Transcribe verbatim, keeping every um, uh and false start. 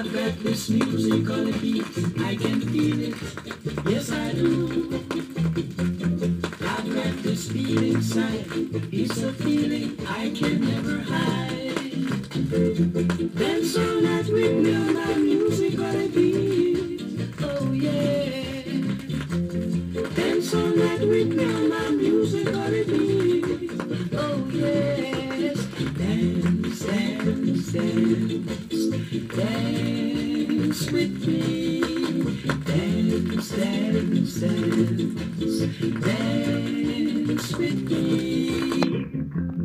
I've got this music on the beat, I can feel it, yes I do. I've got this beat inside, it's a feeling I can never hide. Dance all night with me on my music on the beat, oh yeah. Dance all night with me on my music on the beat, oh yes. Dance, dance, dance, dance with me. Dance, dance, dance, dance with me.